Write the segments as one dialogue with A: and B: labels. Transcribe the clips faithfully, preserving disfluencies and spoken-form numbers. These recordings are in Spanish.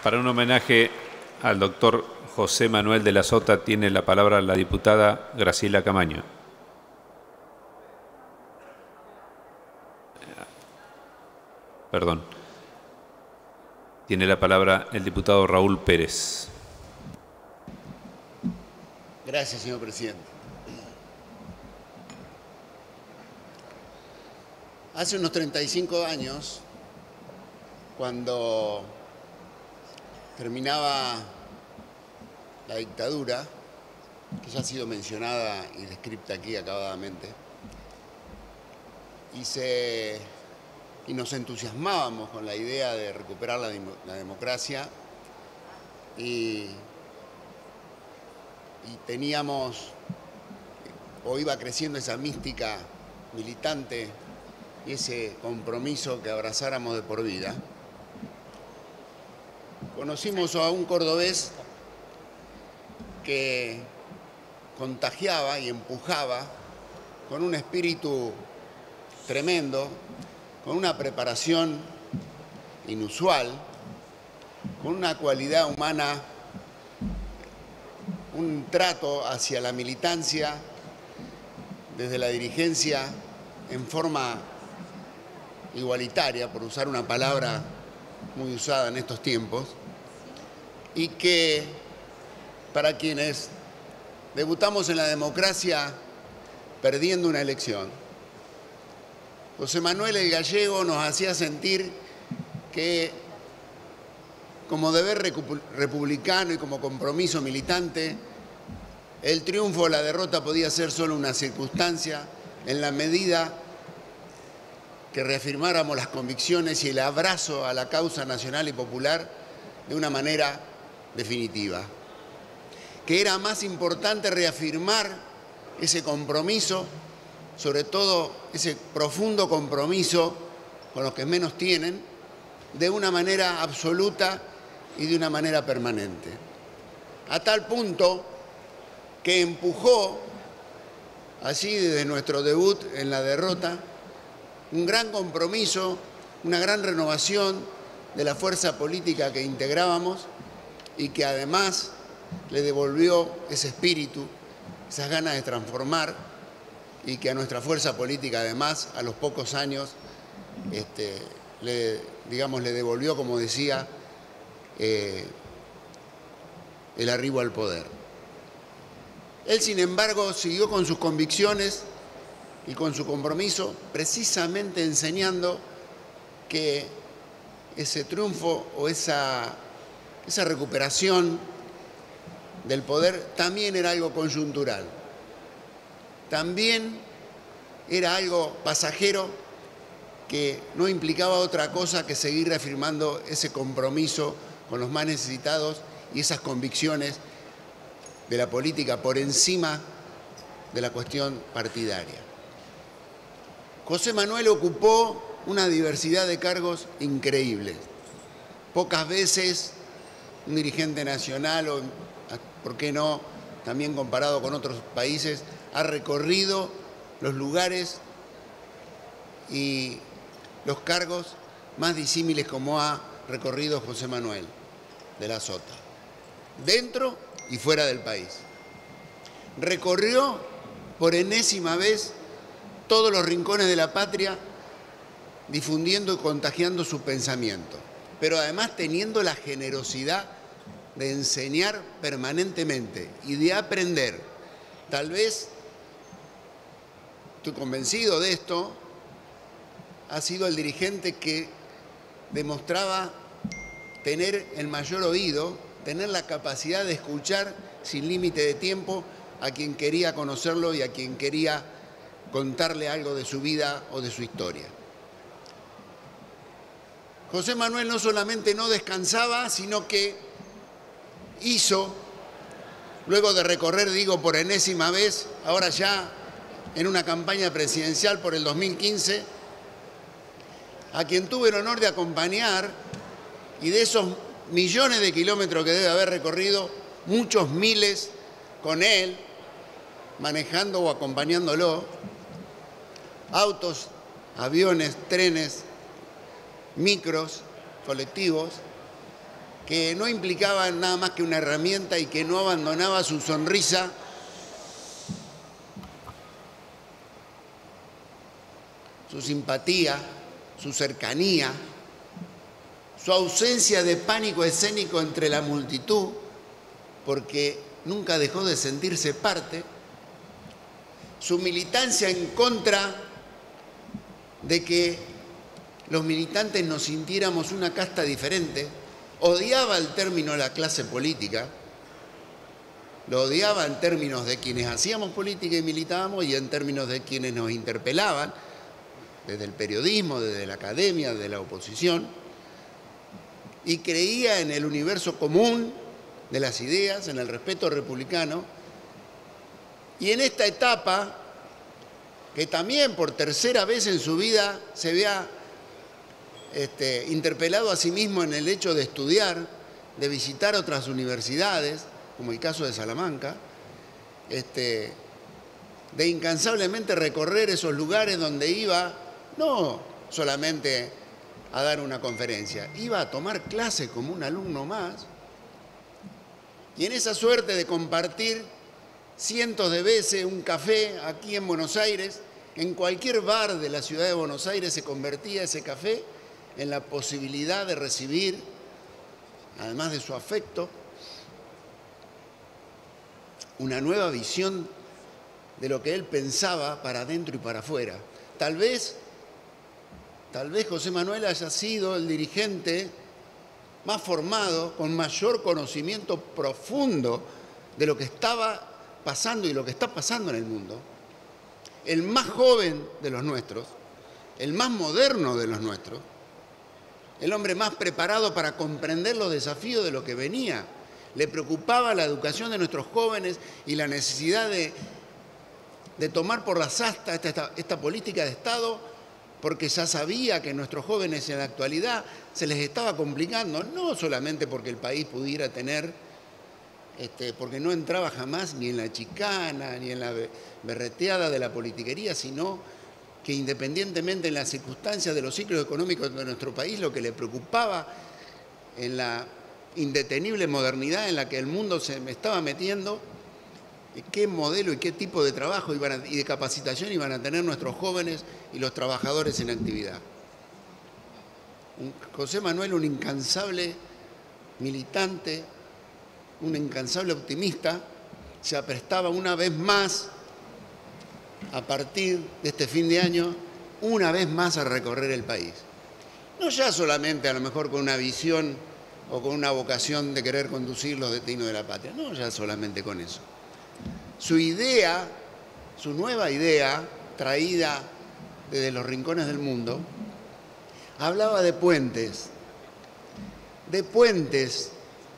A: Para un homenaje al doctor José Manuel de la Sota tiene la palabra la diputada Graciela Camaño. Perdón. Tiene la palabra el diputado Raúl Pérez.
B: Gracias, señor presidente. Hace unos treinta y cinco años, cuando terminaba la dictadura, que ya ha sido mencionada y descrita aquí acabadamente, y, se, y nos entusiasmábamos con la idea de recuperar la, la democracia y, y teníamos, o iba creciendo esa mística militante y ese compromiso que abrazáramos de por vida. Conocimos a un cordobés que contagiaba y empujaba con un espíritu tremendo, con una preparación inusual, con una cualidad humana, un trato hacia la militancia desde la dirigencia en forma igualitaria, por usar una palabra muy usada en estos tiempos, y que para quienes debutamos en la democracia perdiendo una elección, José Manuel el Gallego nos hacía sentir que como deber republicano y como compromiso militante, el triunfo o la derrota podía ser solo una circunstancia en la medida que reafirmáramos las convicciones y el abrazo a la causa nacional y popular de una manera definitiva. Que era más importante reafirmar ese compromiso, sobre todo ese profundo compromiso con los que menos tienen, de una manera absoluta y de una manera permanente. A tal punto que empujó, así desde nuestro debut en la derrota, un gran compromiso, una gran renovación de la fuerza política que integrábamos y que además le devolvió ese espíritu, esas ganas de transformar y que a nuestra fuerza política además a los pocos años este, le, digamos, le devolvió, como decía, eh, el arribo al poder. Él, sin embargo, siguió con sus convicciones y con su compromiso, precisamente enseñando que ese triunfo o esa, esa recuperación del poder también era algo coyuntural, también era algo pasajero que no implicaba otra cosa que seguir reafirmando ese compromiso con los más necesitados y esas convicciones de la política por encima de la cuestión partidaria. José Manuel ocupó una diversidad de cargos increíbles. Pocas veces un dirigente nacional, o por qué no, también comparado con otros países, ha recorrido los lugares y los cargos más disímiles como ha recorrido José Manuel de la Sota, dentro y fuera del país. Recorrió por enésima vez todos los rincones de la patria, difundiendo y contagiando su pensamiento, pero además teniendo la generosidad de enseñar permanentemente y de aprender. Tal vez, estoy convencido de esto, ha sido el dirigente que demostraba tener el mayor oído, tener la capacidad de escuchar sin límite de tiempo a quien quería conocerlo y a quien quería contarle algo de su vida o de su historia. José Manuel no solamente no descansaba, sino que hizo, luego de recorrer, digo, por enésima vez, ahora ya en una campaña presidencial por el dos mil quince, a quien tuve el honor de acompañar, y de esos millones de kilómetros que debe haber recorrido, muchos miles con él, manejando o acompañándolo, autos, aviones, trenes, micros, colectivos, que no implicaba nada más que una herramienta y que no abandonaba su sonrisa su simpatía, su cercanía, su ausencia de pánico escénico entre la multitud, porque nunca dejó de sentirse parte, su militancia en contra de que los militantes nos sintiéramos una casta diferente, odiaba el término la clase política, lo odiaba en términos de quienes hacíamos política y militábamos y en términos de quienes nos interpelaban, desde el periodismo, desde la academia, desde la oposición, y creía en el universo común de las ideas, en el respeto republicano, y en esta etapa, que también por tercera vez en su vida se vea este, interpelado a sí mismo en el hecho de estudiar, de visitar otras universidades, como el caso de Salamanca, este, de incansablemente recorrer esos lugares donde iba, no solamente a dar una conferencia, iba a tomar clase como un alumno más, y en esa suerte de compartir cientos de veces un café aquí en Buenos Aires, en cualquier bar de la ciudad de Buenos Aires se convertía ese café en la posibilidad de recibir, además de su afecto, una nueva visión de lo que él pensaba para adentro y para afuera. Tal vez, tal vez José Manuel haya sido el dirigente más formado, con mayor conocimiento profundo de lo que estaba pasando y lo que está pasando en el mundo, el más joven de los nuestros, el más moderno de los nuestros, el hombre más preparado para comprender los desafíos de lo que venía. Le preocupaba la educación de nuestros jóvenes y la necesidad de, de tomar por las astas esta, esta, esta política de Estado, porque ya sabía que nuestros jóvenes en la actualidad se les estaba complicando, no solamente porque el país pudiera tener, este, porque no entraba jamás ni en la chicana, ni en la berreteada de la politiquería, sino que independientemente en las circunstancias de los ciclos económicos de nuestro país, lo que le preocupaba en la indetenible modernidad en la que el mundo se estaba metiendo, qué modelo y qué tipo de trabajo iban a, y de capacitación iban a tener nuestros jóvenes y los trabajadores en actividad. Un, José Manuel, un incansable militante, un incansable optimista, se aprestaba una vez más, a partir de este fin de año, una vez más a recorrer el país. No ya solamente a lo mejor con una visión o con una vocación de querer conducir los destinos de la patria, no ya solamente con eso. Su idea, su nueva idea, traída desde los rincones del mundo, hablaba de puentes, de puentes,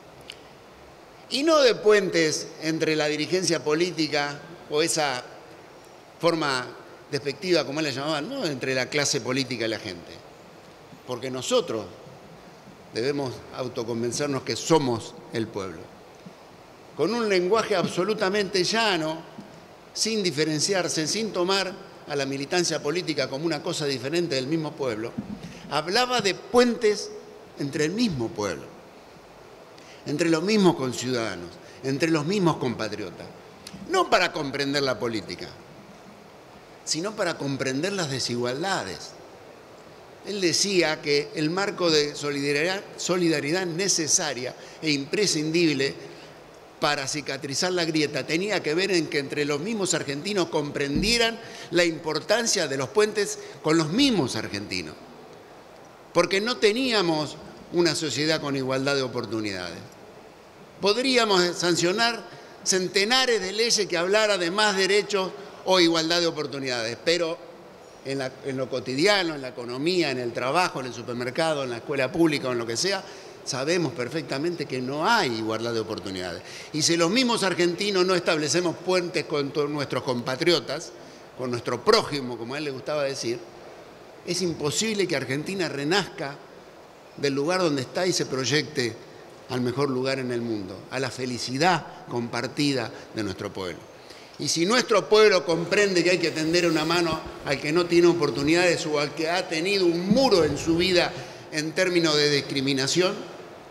B: y no de puentes entre la dirigencia política o esa forma despectiva, como él la llamaban, no entre la clase política y la gente, porque nosotros debemos autoconvencernos que somos el pueblo. Con un lenguaje absolutamente llano, sin diferenciarse, sin tomar a la militancia política como una cosa diferente del mismo pueblo, hablaba de puentes entre el mismo pueblo, entre los mismos conciudadanos, entre los mismos compatriotas, no para comprender la política, sino para comprender las desigualdades. Él decía que el marco de solidaridad, solidaridad necesaria e imprescindible para cicatrizar la grieta tenía que ver en que entre los mismos argentinos comprendieran la importancia de los puentes con los mismos argentinos, porque no teníamos una sociedad con igualdad de oportunidades. Podríamos sancionar centenares de leyes que hablaran de más derechos o igualdad de oportunidades, pero en, la, en lo cotidiano, en la economía, en el trabajo, en el supermercado, en la escuela pública o en lo que sea, sabemos perfectamente que no hay igualdad de oportunidades. Y si los mismos argentinos no establecemos puentes con nuestros compatriotas, con nuestro prójimo, como a él le gustaba decir, es imposible que Argentina renazca del lugar donde está y se proyecte al mejor lugar en el mundo, a la felicidad compartida de nuestro pueblo. Y si nuestro pueblo comprende que hay que tender una mano al que no tiene oportunidades o al que ha tenido un muro en su vida en términos de discriminación,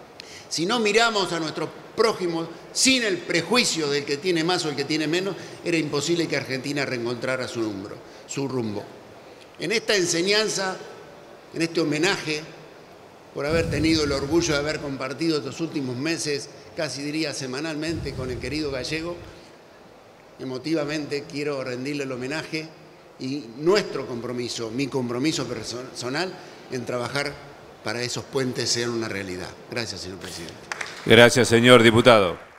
B: Si no miramos a nuestros prójimos sin el prejuicio del que tiene más o el que tiene menos, era imposible que Argentina reencontrara su rumbo. Su rumbo. En esta enseñanza, en este homenaje, por haber tenido el orgullo de haber compartido estos últimos meses, casi diría semanalmente, con el querido Gallego, emotivamente quiero rendirle el homenaje y nuestro compromiso, mi compromiso personal, en trabajar para esos puentes sean una realidad. Gracias, señor presidente.
A: Gracias, señor diputado.